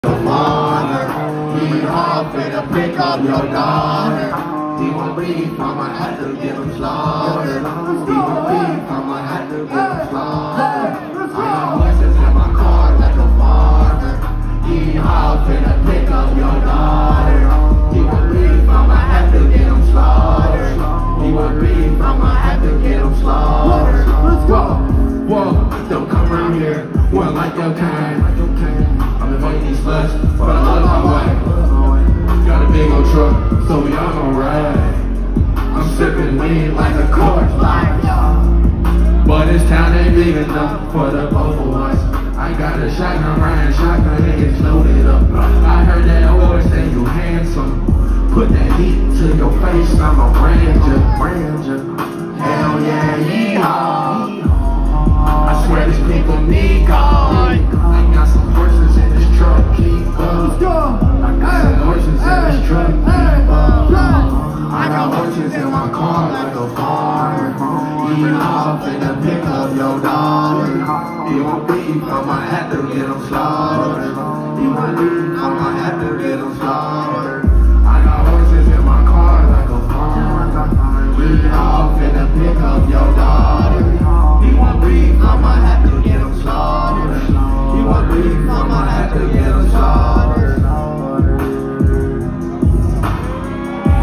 Finna pick up your daughter. He won't leave, I'ma have to get him slaughtered. He won't leave, I'ma have to get him slaughtered. I got horses in my car like a farmer. He finna pick up your daughter. He won't leave, I'ma have to get him slaughtered. He won't leave, I'ma have to get him slaughtered. Whoa, don't come around here, one like your kind. I've been fighting these sluts, but I love my wife. Got a big old truck, so we all gon' ride. I'm sipping lean like a corpse life, but this town ain't big enough for the both of us. I got a shotgun, riding shotgun, and it's loaded up. I heard that always say you handsome. Put that heat to your face, I'm a ranger. Hell yeah, yeehaw. I swear these people need God. I got some horses in this truck, keep up. I got some horses in this truck, keep up. I got horses in my car like a farmer. He off finna pick up your daughter. He won't leave, I'ma have to get him slaughtered. He won't leave, I'ma have to get him slaughtered.